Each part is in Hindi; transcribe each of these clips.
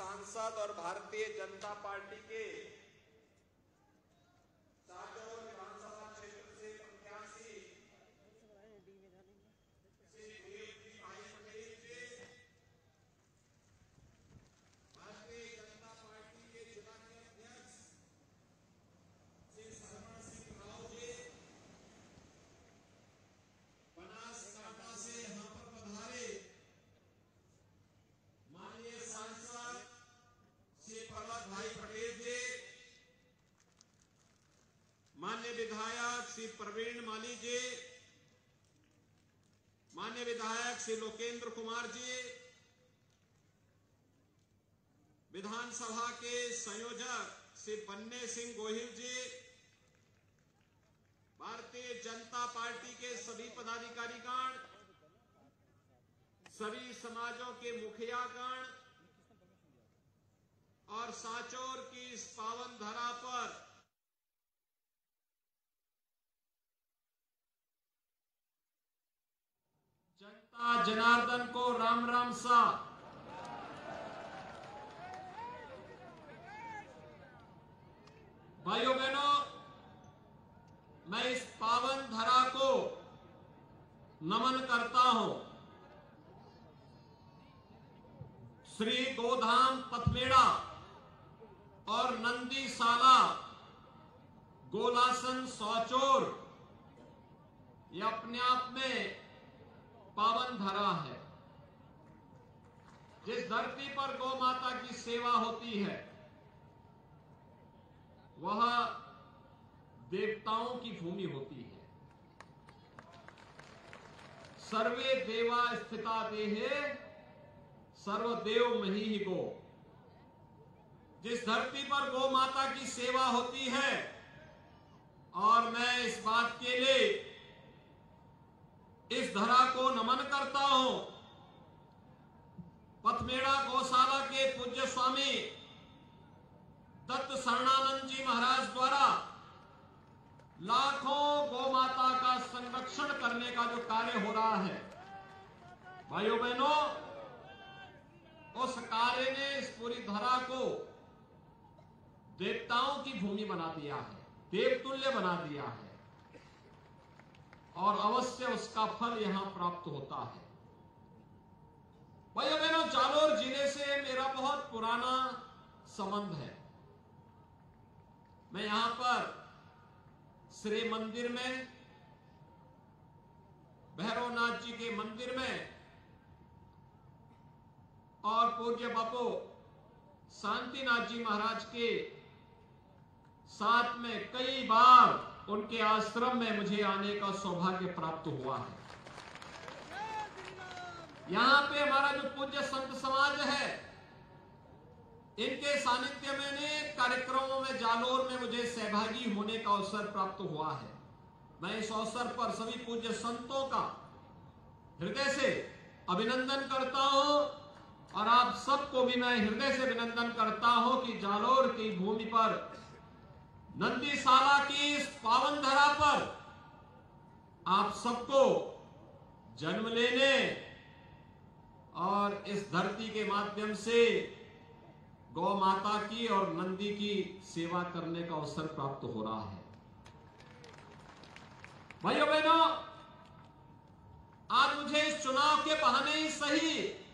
सांसद और भारतीय जनता पार्टी के साचौर विधानसभा क्षेत्र से प्रत्याशी श्री देवजी भाई पटेल जी, भारतीय जनता पार्टी के जिला के अध्यक्ष श्री सरवण सिंह राव जी, बनासकांठा से यहाँ पर पधारे माननीय सांसद श्री प्रहलाद भाई पटेल जी, माननीय विधायक श्री प्रवीण माली जी, माननीय विधायक श्री लोकेंद्र कुमार जी, विधानसभा के संयोजक श्री बन्ने सिंह गोहिल जी, भारतीय जनता पार्टी के सभी पदाधिकारीगण, सभी समाजों के मुखियागण और सांचौर की इस पावन धरा पर जनता जनार्दन को राम राम सा। भाइयों बहनों, मैं इस पावन धरा को नमन करता हूं। श्री गोधाम पथमेड़ा और नंदीसाला गोलासन सांचौर ये अपने आप में पावन धरा है। जिस धरती पर गौ माता की सेवा होती है वह देवताओं की भूमि होती है। सर्वे देवा स्थिता देहे सर्वदेव मही गो। जिस धरती पर गौ माता की सेवा होती है, और मैं इस बात के लिए इस धरा को नमन करता हूं। पथमेड़ा गौशाला के पूज्य स्वामी दत्त शरणानंद जी महाराज द्वारा लाखों गौ माता का संरक्षण करने का जो कार्य हो रहा है, भाइयों बहनों, उस कार्य ने इस पूरी धरा को देवताओं की भूमि बना दिया है, देवतुल्य बना दिया है, और अवश्य उसका फल यहां प्राप्त होता है। भाइयों बहनों, जालोर जिले से मेरा बहुत पुराना संबंध है। मैं यहां पर श्री मंदिर में, भैरवनाथ जी के मंदिर में और पूज्य बापू शांतिनाथ जी महाराज के साथ में कई बार उनके आश्रम में मुझे आने का सौभाग्य प्राप्त हुआ है। यहां पे हमारा जो पूज्य संत समाज है, इनके सानिध्य में अनेक कार्यक्रमों में जालोर में मुझे सहभागी होने का अवसर प्राप्त हुआ है। मैं इस अवसर पर सभी पूज्य संतों का हृदय से अभिनंदन करता हूं, और आप सबको भी मैं हृदय से अभिनंदन करता हूं कि जालोर की भूमि पर, नंदीसाला की इस पावन धरा पर आप सबको जन्म लेने और इस धरती के माध्यम से गौ माता की और नंदी की सेवा करने का अवसर प्राप्त हो रहा है। भाइयों बहनों, आज मुझे इस चुनाव के बहाने ही सही,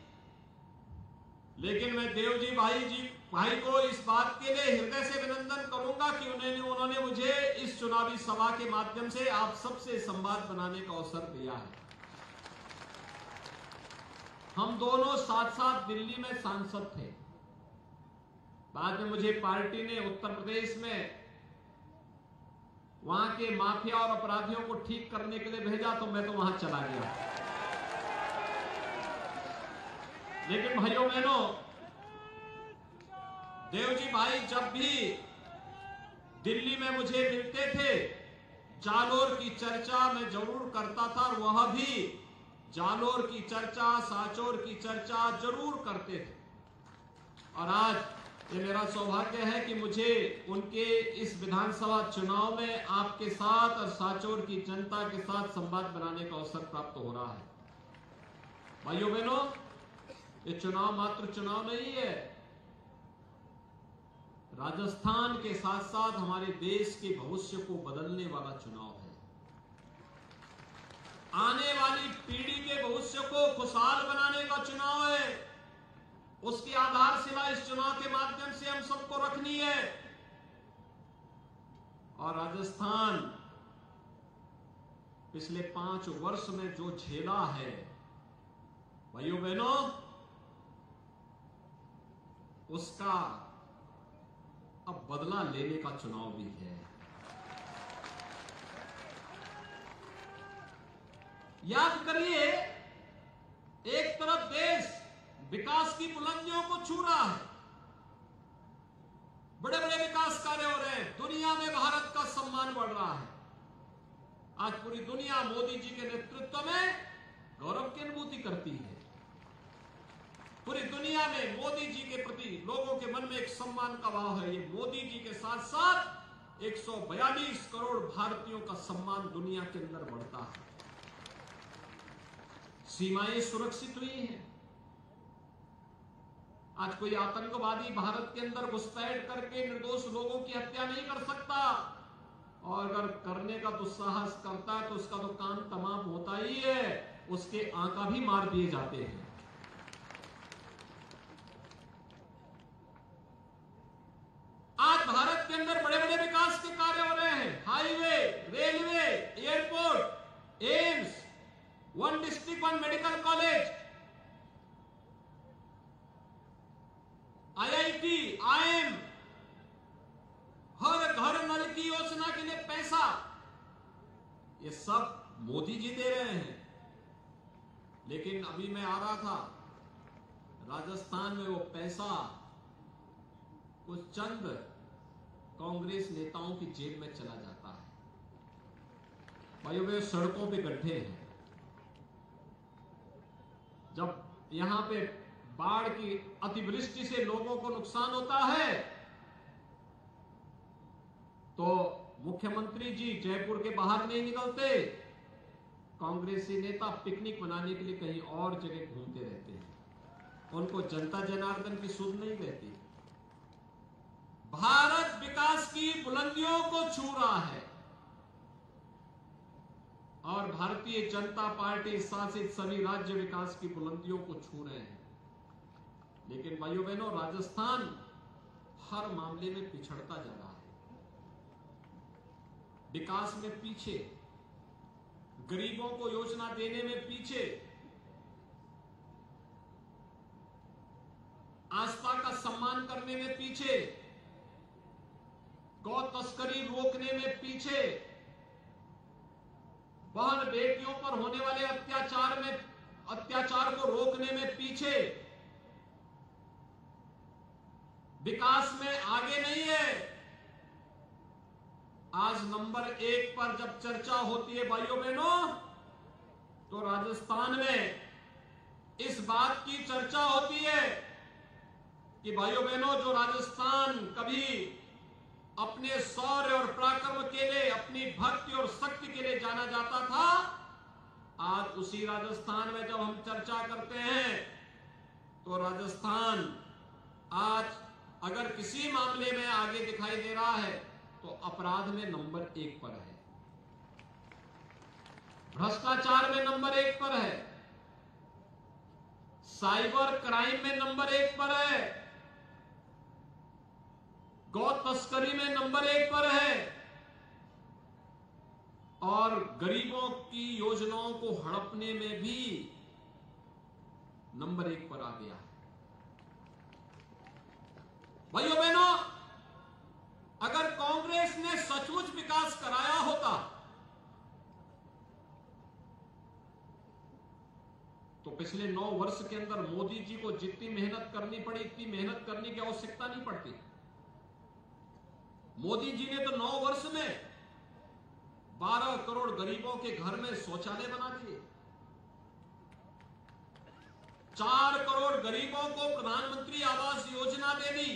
लेकिन मैं देवजी भाई को इस बात के लिए हृदय से अभिनंदन करूंगा कि उन्होंने मुझे इस चुनावी सभा के माध्यम से आप सबसे संवाद बनाने का अवसर दिया है। हम दोनों साथ साथ दिल्ली में सांसद थे। बाद में मुझे पार्टी ने उत्तर प्रदेश में वहां के माफिया और अपराधियों को ठीक करने के लिए भेजा, तो मैं तो वहां चला गया। लेकिन भाइयों बहनों, देवजी भाई जब भी दिल्ली में मुझे मिलते थे, जालोर की चर्चा मैं जरूर करता था, और वह भी जालोर की चर्चा, सांचौर की चर्चा जरूर करते थे। और आज ये मेरा सौभाग्य है कि मुझे उनके इस विधानसभा चुनाव में आपके साथ और सांचौर की जनता के साथ संवाद बनाने का अवसर प्राप्त हो रहा है। भाइयों बहनों, ये चुनाव मात्र चुनाव नहीं है, राजस्थान के साथ साथ हमारे देश के भविष्य को बदलने वाला चुनाव है। आने वाली पीढ़ी के भविष्य को खुशहाल बनाने का चुनाव है। उसकी आधारशिला इस चुनाव के माध्यम से हम सबको रखनी है। और राजस्थान पिछले 5 वर्ष में जो झेला है, भाइयों बहनों, उसका अब बदला लेने का चुनाव भी है। याद करिए, एक तरफ देश विकास की बुलंदियों को छू रहा है, बड़े बड़े विकास कार्य हो रहे हैं, दुनिया में भारत का सम्मान बढ़ रहा है। आज पूरी दुनिया मोदी जी के नेतृत्व में गौरव की अनुभूति करती है। पूरी दुनिया में मोदी जी के प्रति लोगों के मन में एक सम्मान का भाव है। ये मोदी जी के साथ साथ 142 करोड़ भारतीयों का सम्मान दुनिया के अंदर बढ़ता है। सीमाएं सुरक्षित हुई हैं। आज कोई आतंकवादी भारत के अंदर घुसपैठ करके निर्दोष लोगों की हत्या नहीं कर सकता, और अगर करने का दुस्साहस करता है तो उसका तो काम तमाम होता ही है, उसके आंका भी मार दिए जाते हैं। आज भारत के अंदर बड़े बड़े विकास के कार्य हो रहे हैं। Highway, railway, airport, AIIMS, 1 district 1 medical college, IIT, IIM, हर घर नल की योजना के लिए पैसा, ये सब मोदी जी दे रहे हैं। लेकिन अभी मैं आ रहा था, राजस्थान में वो पैसा कुछ चंद कांग्रेस नेताओं की जेब में चला जाता है। भाइयों, वे सड़कों पे गड्ढे हैं। जब यहां पे बाढ़ की अतिवृष्टि से लोगों को नुकसान होता है तो मुख्यमंत्री जी जयपुर के बाहर नहीं निकलते, कांग्रेसी नेता पिकनिक मनाने के लिए कहीं और जगह घूमते रहते हैं। उनको जनता जनार्दन की सुध नहीं रहती। भारत विकास की बुलंदियों को छू रहा है और भारतीय जनता पार्टी शासित सभी राज्य विकास की बुलंदियों को छू रहे हैं। लेकिन भाइयों बहनों, राजस्थान हर मामले में पिछड़ता जा रहा है। विकास में पीछे, गरीबों को योजना देने में पीछे, आस्था का सम्मान करने में पीछे, गौ तस्करी रोकने में पीछे, बहन बेटियों पर होने वाले अत्याचार को रोकने में पीछे, विकास में आगे नहीं है। आज नंबर 1 पर जब चर्चा होती है भाइयों बहनों, तो राजस्थान में इस बात की चर्चा होती है कि भाइयों बहनों, जो राजस्थान कभी अपने शौर्य और पराक्रम के लिए, अपनी भक्ति और शक्ति के लिए जाना जाता था, आज उसी राजस्थान में जब हम चर्चा करते हैं तो राजस्थान आज अगर किसी मामले में आगे दिखाई दे रहा है तो अपराध में नंबर 1 पर है, भ्रष्टाचार में नंबर 1 पर है, साइबर क्राइम में नंबर 1 पर है, गौ तस्करी में नंबर 1 पर है, और गरीबों की योजनाओं को हड़पने में भी नंबर 1 पर आ गया है। भाइयों बहनों, अगर कांग्रेस ने सचमुच विकास कराया होता तो पिछले 9 वर्ष के अंदर मोदी जी को जितनी मेहनत करनी पड़ी, इतनी मेहनत करने की आवश्यकता नहीं पड़ती। मोदी जी ने तो 9 वर्ष में 12 करोड़ गरीबों के घर में शौचालय बना दिए, 4 करोड़ गरीबों को प्रधानमंत्री आवास योजना दे दी,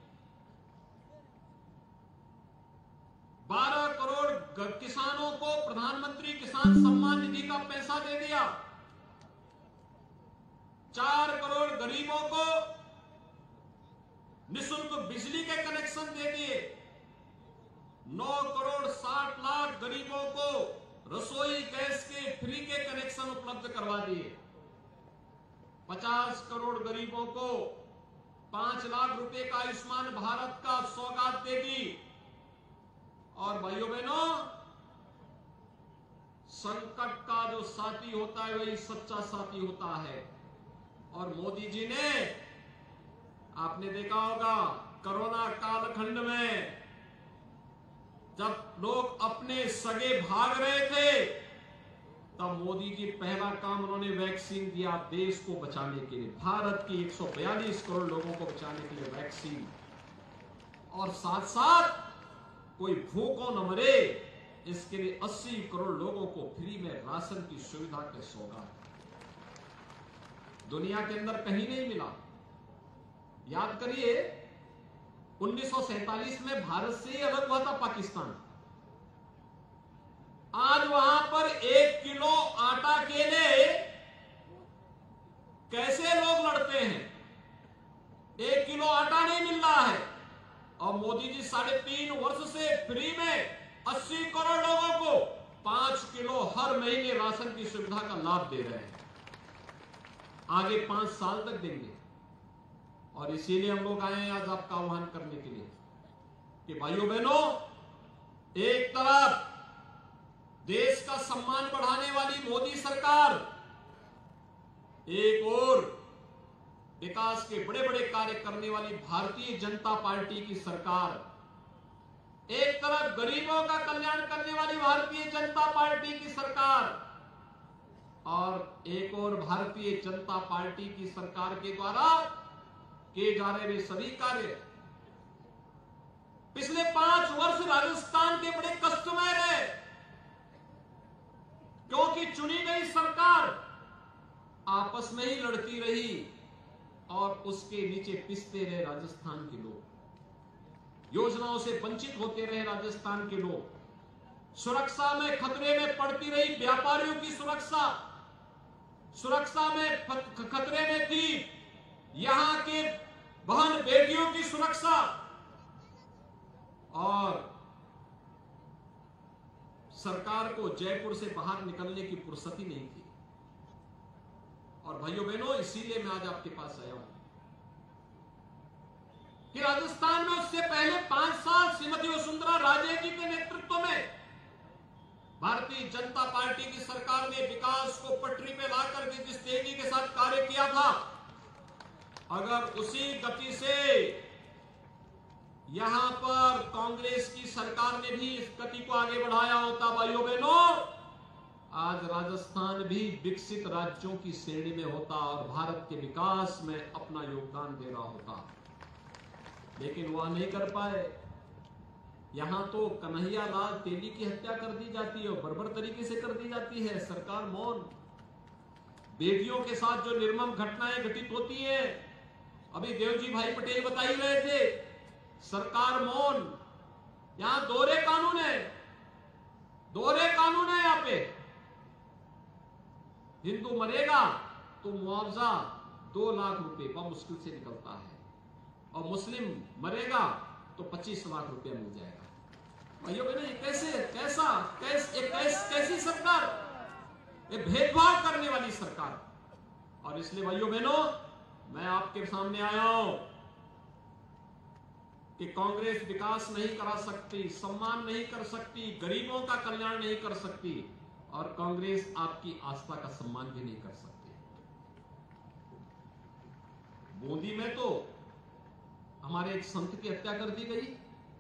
12 करोड़ किसानों को प्रधानमंत्री किसान सम्मान निधि का पैसा दे दिया, 4 करोड़ गरीबों को निःशुल्क बिजली के कनेक्शन दे दिए, 9,60,00,000 गरीबों को रसोई गैस के फ्री के कनेक्शन उपलब्ध करवा दिए, 50 करोड़ गरीबों को 5 लाख रुपए का आयुष्मान भारत का सौगात दे दी। और भाइयों बहनों, संकट का जो साथी होता है वही सच्चा साथी होता है। और मोदी जी ने, आपने देखा होगा कोरोना कालखंड में जब लोग अपने सगे भाग रहे थे, तब मोदी जी पहला काम उन्होंने वैक्सीन दिया देश को बचाने के लिए, भारत की 142 करोड़ लोगों को बचाने के लिए वैक्सीन। और साथ साथ कोई भूखों न मरे इसके लिए 80 करोड़ लोगों को फ्री में राशन की सुविधा के सौगात। दुनिया के अंदर कहीं नहीं मिला। याद करिए 1947 में भारत से ही अलग हुआ था पाकिस्तान। आज वहां पर 1 किलो आटा के लिए कैसे लोग लड़ते हैं, 1 किलो आटा नहीं मिल रहा है। और मोदी जी 3.5 वर्ष से फ्री में 80 करोड़ लोगों को 5 किलो हर महीने राशन की सुविधा का लाभ दे रहे हैं। आगे 5 साल तक देंगे। और इसीलिए हम लोग आए हैं आज आपका आह्वान करने के लिए कि भाइयों बहनों, एक तरफ देश का सम्मान बढ़ाने वाली मोदी सरकार, एक और विकास के बड़े बड़े कार्य करने वाली भारतीय जनता पार्टी की सरकार, एक तरफ गरीबों का कल्याण करने वाली भारतीय जनता पार्टी की सरकार, और एक और भारतीय जनता पार्टी की सरकार के द्वारा किए जा रहे सभी कार्य। पिछले 5 वर्ष राजस्थान के बड़े कष्टमय रहे, क्योंकि चुनी गई सरकार आपस में ही लड़ती रही और उसके नीचे पिसते रहे राजस्थान के लोग, योजनाओं से वंचित होते रहे राजस्थान के लोग, सुरक्षा में खतरे में पड़ती रही व्यापारियों की सुरक्षा में खतरे में थी यहां के बहन बेटियों की सुरक्षा। और सरकार को जयपुर से बाहर निकलने की फुर्सत ही नहीं थी। और भाइयों बहनों, इसीलिए मैं आज आपके पास आया हूं कि राजस्थान में उससे पहले 5 साल श्रीमती वसुंधरा राजे जी के नेतृत्व में भारतीय जनता पार्टी की सरकार ने विकास को पटरी पे लाकर के जिस तेजी के साथ कार्य किया था, अगर उसी गति से यहां पर कांग्रेस की सरकार ने भी इस गति को आगे बढ़ाया होता, भाइयों बहनों, आज राजस्थान भी विकसित राज्यों की श्रेणी में होता और भारत के विकास में अपना योगदान दे रहा होता। लेकिन वह नहीं कर पाए। यहां तो कन्हैया लाल तेली की हत्या कर दी जाती है और बर्बर तरीके से कर दी जाती है, सरकार मौन। बेटियों के साथ जो निर्मम घटनाएं घटित होती हैं, अभी देवजी भाई पटेल बता ही रहे थे, सरकार मौन। यहां दोहरे कानून है यहां पे। हिंदू मरेगा तो मुआवजा 2 लाख रुपए बहुत मुश्किल से निकलता है, और मुस्लिम मरेगा तो 25 लाख रुपया मिल जाएगा। भाइयों बहनों, कैसी सरकार, ये भेदभाव करने वाली सरकार। और इसलिए भाइयों बहनों, मैं आपके सामने आया हूं कि कांग्रेस विकास नहीं करा सकती, सम्मान नहीं कर सकती, गरीबों का कल्याण नहीं कर सकती, और कांग्रेस आपकी आस्था का सम्मान भी नहीं कर सकती। बूंदी में तो हमारे एक संत की हत्या कर दी गई,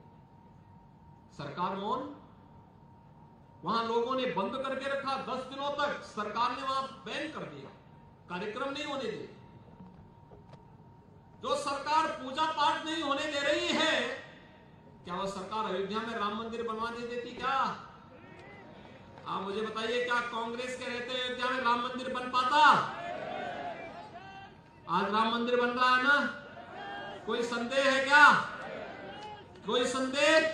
सरकार मौन। वहां लोगों ने बंद करके रखा 10 दिनों तक, सरकार ने वहां बैन कर दिया, कार्यक्रम नहीं होने दिए। जो सरकार पूजा पाठ नहीं होने दे रही है, क्या वह सरकार अयोध्या में राम मंदिर बनवा दे देती क्या? आप मुझे बताइए, क्या कांग्रेस के रहते अयोध्या में राम मंदिर बन पाता? आज राम मंदिर बन रहा है ना, कोई संदेह है क्या? कोई संदेह?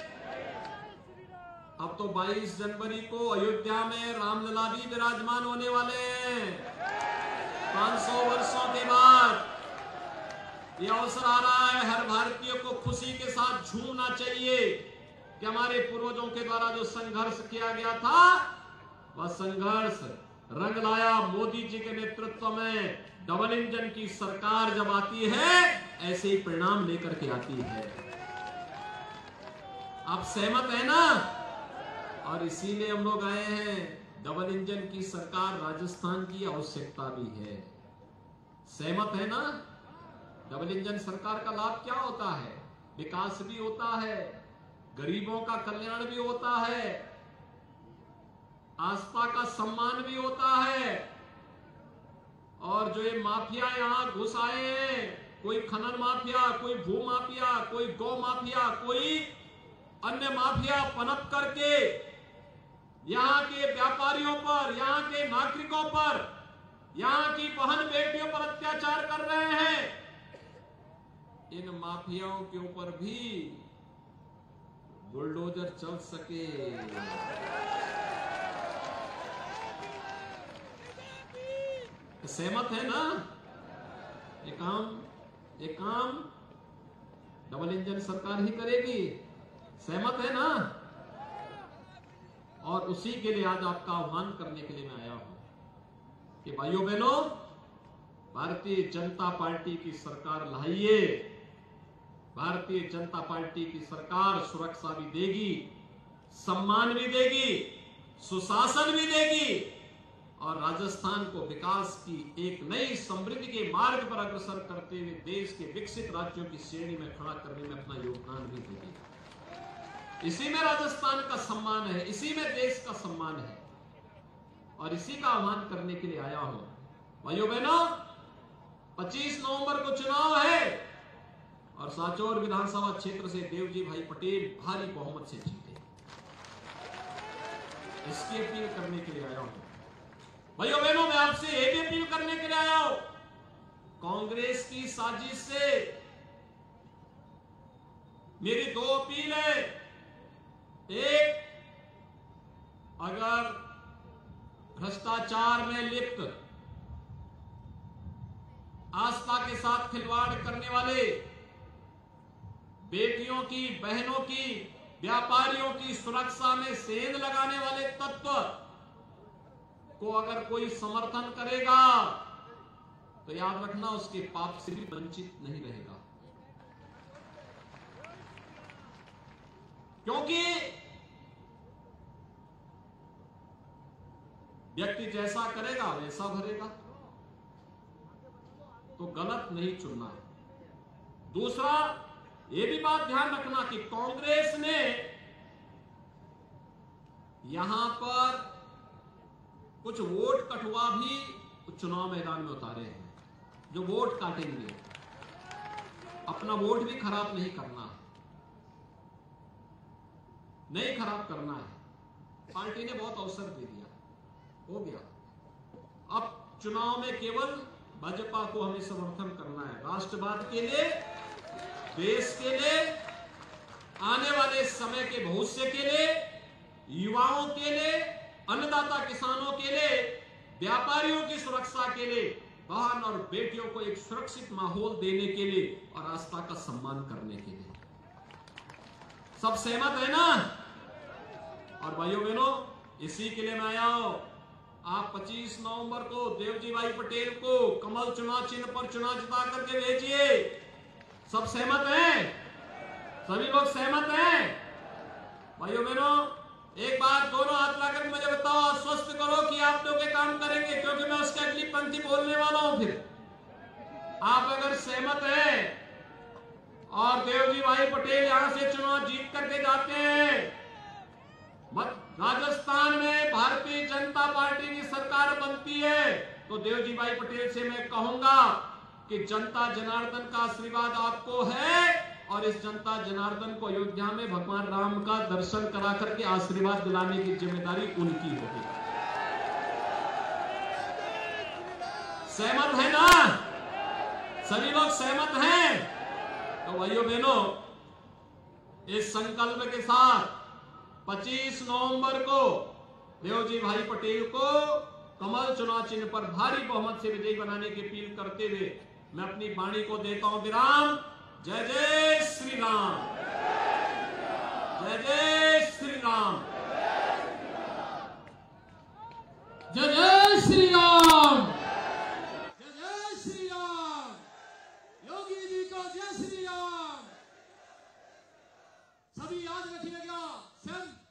अब तो 22 जनवरी को अयोध्या में रामलला भी विराजमान होने वाले हैं। 500 वर्षों के बाद यह अवसर आ रहा है हर भारतीय खुशी के साथ झूमना चाहिए कि हमारे पूर्वजों के द्वारा जो संघर्ष किया गया था वह संघर्ष रंग लाया। मोदी जी के नेतृत्व में डबल इंजन की सरकार जब आती है ऐसे ही परिणाम लेकर के आती है। आप सहमत है ना? और इसीलिए हम लोग आए हैं। डबल इंजन की सरकार राजस्थान की आवश्यकता भी है। सहमत है ना? डबल इंजन सरकार का लाभ क्या होता है? विकास भी होता है, गरीबों का कल्याण भी होता है, आस्था का सम्मान भी होता है। और जो ये माफिया यहां घुस आए हैं, कोई खनन माफिया, कोई भू माफिया, कोई गौ माफिया, कोई अन्य माफिया पनप करके यहां के व्यापारियों पर, यहां के नागरिकों पर, यहां की बहन बेटियों पर अत्याचार कर रहे हैं। इन माफियाओं के ऊपर भी बुलडोजर चल सके। सहमत है ना? ये काम डबल इंजन सरकार ही करेगी। सहमत है ना? और उसी के लिए आज आपका आह्वान करने के लिए मैं आया हूं कि भाइयों बहनों, भारतीय जनता पार्टी की सरकार लाइए। भारतीय जनता पार्टी की सरकार सुरक्षा भी देगी, सम्मान भी देगी, सुशासन भी देगी और राजस्थान को विकास की एक नई समृद्धि के मार्ग पर अग्रसर करते हुए देश के विकसित राज्यों की श्रेणी में खड़ा करने में अपना योगदान भी देगी। इसी में राजस्थान का सम्मान है, इसी में देश का सम्मान है और इसी का आह्वान करने के लिए आया हूं। भाइयों बहनों, 25 नवंबर को चुनाव है और सांचौर विधानसभा क्षेत्र से देवजी भाई पटेल भारी बहुमत से जीते। इसकी अपील करने के लिए आया हूं। भाइयों बहनों, मैं आपसे यह भी अपील करने के लिए आया हूं, कांग्रेस की साजिश से मेरी दो अपील है। एक, अगर भ्रष्टाचार में लिप्त, आस्था के साथ खिलवाड़ करने वाले, बेटियों की, बहनों की, व्यापारियों की सुरक्षा में सेंध लगाने वाले तत्व को अगर कोई समर्थन करेगा तो याद रखना उसके पाप से भी वंचित नहीं रहेगा। क्योंकि व्यक्ति जैसा करेगा वैसा भरेगा, तो गलत नहीं चुनना है। दूसरा, यह भी बात ध्यान रखना कि कांग्रेस ने यहां पर कुछ वोट कटुआ भी चुनाव मैदान में उतारे हैं, जो वोट काटेंगे। अपना वोट भी खराब नहीं करना है, नहीं खराब करना है। पार्टी ने बहुत अवसर दे दिया, हो गया। अब चुनाव में केवल भाजपा को हमें समर्थन करना है, राष्ट्रवाद के लिए, देश के लिए, आने वाले समय के भविष्य के लिए, युवाओं के लिए, अन्नदाता किसानों के लिए, व्यापारियों की सुरक्षा के लिए, बहन और बेटियों को एक सुरक्षित माहौल देने के लिए और आस्था का सम्मान करने के लिए। सब सहमत है ना? और भाइयों बहनों, इसी के लिए मैं आया हूं। आप 25 नवंबर को देवजी भाई पटेल को कमल चुनाव चिन्ह पर चुनाव जिता करके भेजिए। सब सहमत हैं? सभी लोग सहमत हैं? भाइयों बहनों, एक बार दोनों हाथ लाकर मुझे बताओ, आश्वस्त करो कि आप लोग ये काम करेंगे, क्योंकि मैं उसकी अगली पंक्ति बोलने वाला हूं। फिर आप अगर सहमत हैं और देवजी भाई पटेल यहां से चुनाव जीत करके जाते हैं, राजस्थान में भारतीय जनता पार्टी की सरकार बनती है, तो देवजी भाई पटेल से मैं कहूंगा कि जनता जनार्दन का आशीर्वाद आपको है और इस जनता जनार्दन को अयोध्या में भगवान राम का दर्शन करा करके आशीर्वाद दिलाने की जिम्मेदारी उनकी होगी। सहमत है ना? सभी लोग सहमत हैं? तो भाइयों बहनों, इस संकल्प के साथ 25 नवंबर को देवजी भाई पटेल को कमल चुनाव चिन्ह पर भारी बहुमत से विजयी बनाने की अपील करते हुए मैं अपनी वाणी को देता हूं विराम। जय जय श्री श्री राम, जय जय श्री राम, जय जय श्री राम, जय जय श्री राम, योगी जी को जय श्री राम। सभी याद रखिएगा,